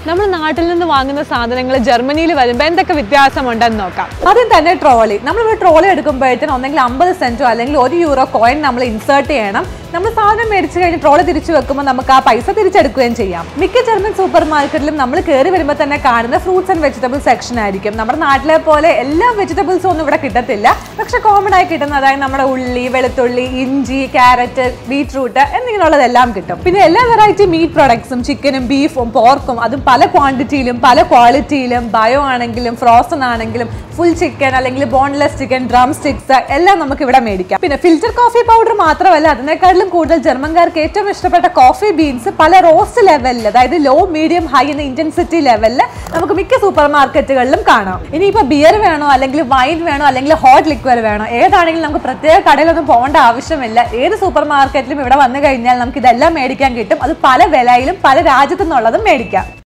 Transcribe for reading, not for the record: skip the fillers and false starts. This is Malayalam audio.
നമ്മൾ നാട്ടിൽ നിന്ന് വാങ്ങുന്ന സാധനങ്ങൾ ജർമ്മനിയിൽ വരുമ്പോൾ എന്തൊക്കെ വ്യത്യാസമുണ്ടെന്ന് നോക്കാം. ആദ്യം തന്നെ ട്രോളി. നമ്മളിവിടെ ട്രോളി എടുക്കുമ്പോഴത്തേനും ഒന്നെങ്കിൽ 50 സെന്റോ അല്ലെങ്കിൽ €1 കോയിൻ നമ്മൾ ഇൻസേർട്ട് ചെയ്യണം. നമ്മൾ സാധനം മേടിച്ചു കഴിഞ്ഞ് ട്രോളി തിരിച്ചു വെക്കുമ്പോൾ നമുക്ക് ആ പൈസ തിരിച്ചെടുക്കുകയും ചെയ്യാം. മിക്ക ജർമ്മൻ സൂപ്പർ മാർക്കറ്റിലും നമ്മൾ കയറി വരുമ്പോൾ തന്നെ കാണുന്ന ഫ്രൂട്ട്സ് ആൻഡ് വെജിറ്റബിൾ സെക്ഷൻ ആയിരിക്കും. നമ്മുടെ നാട്ടിലെ പോലെ എല്ലാ വെജിറ്റബിൾസും ഒന്നും ഇവിടെ കിട്ടത്തില്ല. പക്ഷെ കോമൺ ആയി കിട്ടുന്ന അതായത് നമ്മുടെ ഉള്ളി, വെളുത്തുള്ളി, ഇഞ്ചി, ക്യാരറ്റ്, ബീറ്റ്റൂട്ട് എന്നിങ്ങനെയുള്ളതെല്ലാം കിട്ടും. പിന്നെ എല്ലാ വെറൈറ്റി മീറ്റ് പ്രൊഡക്ട്സും ചിക്കനും ബീഫും പോർക്കും അതും പല ക്വാണ്ടിറ്റിയിലും പല ക്വാളിറ്റിയിലും ബയോ ആണെങ്കിലും ഫ്രോസൺ ആണെങ്കിലും ഫുൾ ചിക്കൻ അല്ലെങ്കിൽ ബോൺലെസ് ചിക്കൻ, ഡ്രം സ്റ്റിക്സ് എല്ലാം നമുക്ക് ഇവിടെ മേടിക്കാം. പിന്നെ ഫിൽറ്റർ കോഫി പൗഡർ മാത്രമല്ല, അതിനേക്കാളും കൂടുതൽ ജർമ്മൻകാർക്ക് ഏറ്റവും ഇഷ്ടപ്പെട്ട കോഫി ബീൻസ് പല റോസ്റ്റ് ലെവലിൽ, അതായത് ലോ, മീഡിയം, ഹൈ എന്ന ഇന്റൻസിറ്റി ലെവലിൽ നമുക്ക് മിക്ക സൂപ്പർ മാർക്കറ്റുകളിലും കാണാം. ഇനിയിപ്പോൾ ബിയർ വേണോ അല്ലെങ്കിൽ വൈൻ വേണോ അല്ലെങ്കിൽ ഹോട്ട് ലിക്വർ വേണോ, ഏതാണെങ്കിലും നമുക്ക് പ്രത്യേക കടയിലൊന്നും പോകേണ്ട ആവശ്യമില്ല. ഏത് സൂപ്പർ മാർക്കറ്റിലും ഇവിടെ വന്നു കഴിഞ്ഞാൽ നമുക്ക് ഇതെല്ലാം മേടിക്കാൻ കിട്ടും. അത് പല വിലയിലും പല രാജ്യത്തു നിന്നുള്ളതും മേടിക്കാം.